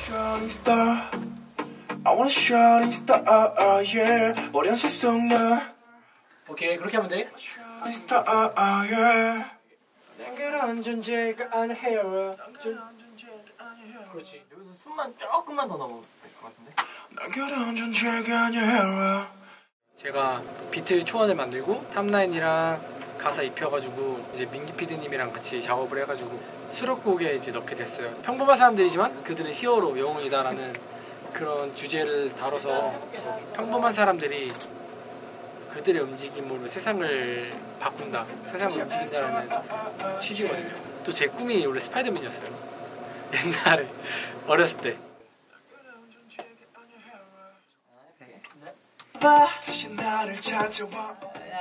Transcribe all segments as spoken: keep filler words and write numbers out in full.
shining star. I want a shining star, yeah. 어려운 세상 나. 오케이, 그렇게 하면 돼. Shining star, yeah. 난 존재가 아니야. 그렇지. 여기서 숨만 조금만 더 넣으면 될 것 같은데? 난 그런 존재가 아니야. 제가 비트 초원을 만들고 탑라인이랑 가사 입혀가지고 이제 민기 피디님이랑 같이 작업을 해가지고 수록곡에 이제 넣게 됐어요. 평범한 사람들이지만 그들은 히어로 영웅이다라는 그런 주제를 다뤄서 평범한 사람들이 그들의 움직임으로 세상을 바꾼다, 세상을 움직인다라는 취지거든요. 또 제 꿈이 원래 스파이더맨이었어요. 옛날에 어렸을 때. 다시 나를 찾아와.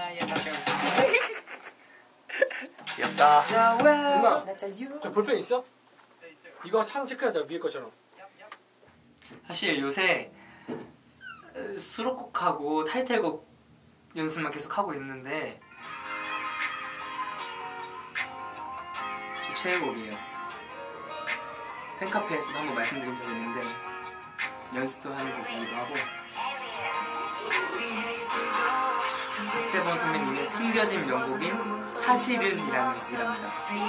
귀엽다. 누나, 저 볼펜 있어? 이거 하나 체크하자, 위에 것처럼. 사실 요새 수록곡하고 타이틀곡 연습만 계속 하고 있는데 제 최애곡이에요. 팬카페에서도 한번 말씀드린 적이 있는데 연습도 하는 곡이기도 하고 박재범 선배님의 숨겨진 명곡인 사실은이라는 곡이랍니다.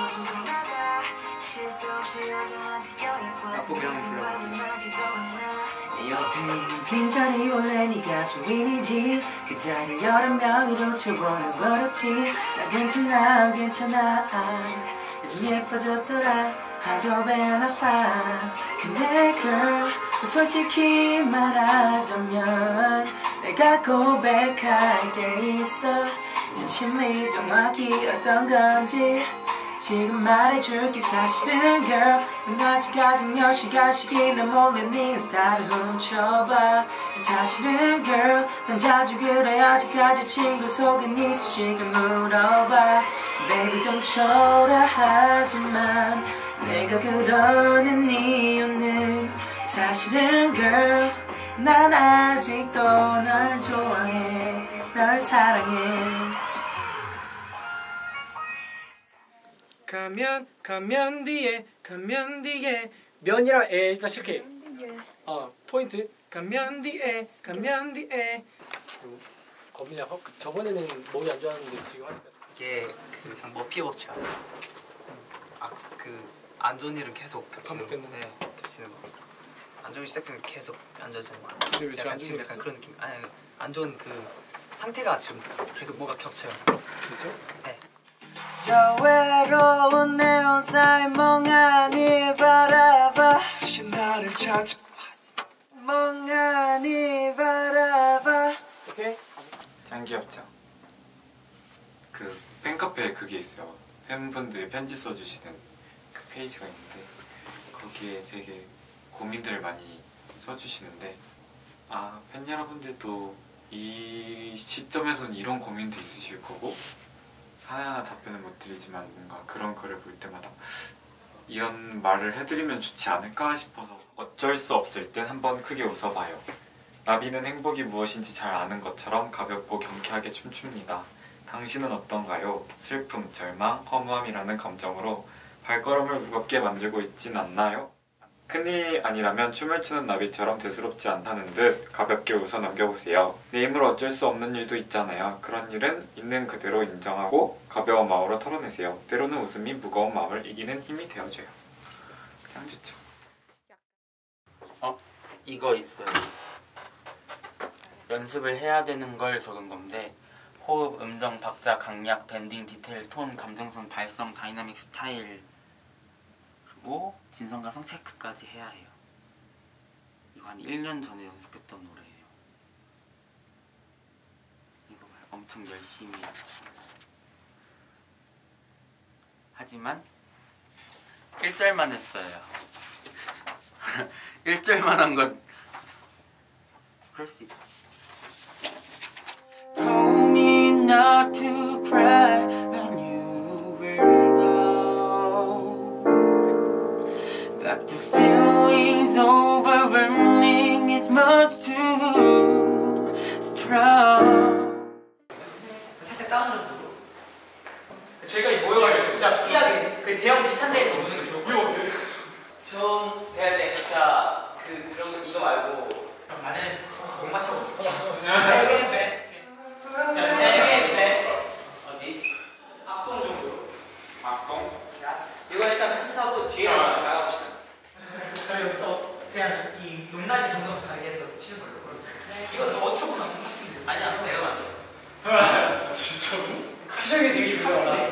맛보기 한번 불러볼게요. 옆에 있는 빈자리 원래 네가 주인이지. 그 자리 여러 명으로 채워버렸지. 나 괜찮아 괜찮아 요즘 예뻐졌더라 하도 왜 안 아파. 근데 girl 솔직히 말하자면 내가 고백할 게 있어. 진심이 정확히 어떤 건지 지금 말해줄게. 사실은 girl 넌 아직까지 몇 시간씩이나 몰래 네 인스타를 훔쳐봐. 사실은 girl 난 자주 그래. 아직까지 친구 속에 네 소식을 물어봐. Baby 좀 초라하지만 내가 그러는 이유는 사실은 girl 난 아직도 널 좋아해, 널 사랑해. 가면 가면 뒤에 가면 뒤에 면이랑 에 일단 시작해. 어 포인트 가면 뒤에 가면 뒤에. 거미야 저번에는 목이 안 좋았는데 지금 하니까 이게 그 그냥 머피 법칙 아세요? 그 안 좋은 일은 계속 겹치는 거. 네, 겹치는 거. 안 좋은 일 시작되면 계속 안 좋아지는 거. 약간 지금 약간 그런 느낌. 아니 안 좋은 그 상태가 지금 계속 뭐가 겹쳐요. 진짜? 네. 저 외로운 네온 사이 멍하니 바라봐. 다시 나를 찾아. 멍하니 바라봐. 오케이. 짱 귀엽죠? 그 팬카페에 그게 있어요. 팬분들이 편지 써주시는 그 페이지가 있는데 거기에 되게 고민들을 많이 써주시는데 아, 팬 여러분들도 이 시점에선 이런 고민도 있으실 거고 하나하나 답변을 못 드리지만 뭔가 그런 글을 볼 때마다 이런 말을 해드리면 좋지 않을까 싶어서 어쩔 수 없을 땐 한번 크게 웃어봐요. 나비는 행복이 무엇인지 잘 아는 것처럼 가볍고 경쾌하게 춤춥니다. 당신은 어떤가요? 슬픔, 절망, 허무함이라는 감정으로 발걸음을 무겁게 만들고 있진 않나요? 큰일이 아니라면 춤을 추는 나비처럼 대수롭지 않다는 듯 가볍게 웃어 넘겨보세요. 내 힘으로 어쩔 수 없는 일도 있잖아요. 그런 일은 있는 그대로 인정하고 가벼운 마음으로 털어내세요. 때로는 웃음이 무거운 마음을 이기는 힘이 되어줘요. 참 좋죠. 어? 이거 있어요. 연습을 해야 되는 걸 적은 건데 호흡, 음정, 박자, 강약, 밴딩, 디테일, 톤, 감정선, 발성, 다이나믹, 스타일 그리고 진성가성 체크까지 해야 해요. 이거 한 일 년 전에 연습했던 노래예요. 이거 엄청 열심히 했죠. 하지만 일 절만 했어요. 일 절만 한 건 그럴 수 있지. Told me not to cry when you were gone, but the feeling's overwhelming, it's much too strong. 살짝 다운으로. 저희가 이 모여가지고 진짜 삐하게 그 대형 비슷한 데에서 노는 게 좋을 것 같아요. 좀 대할 때 진짜 연습하고 뒤에 나가봅시다. 그럼 여기서 그냥 이 높낮이 정도 가게 해서 치는 걸로. 이거 너 어디서 보나? 아니야, 내가 만들었어. 진짜로? 표정이 되게 좋아.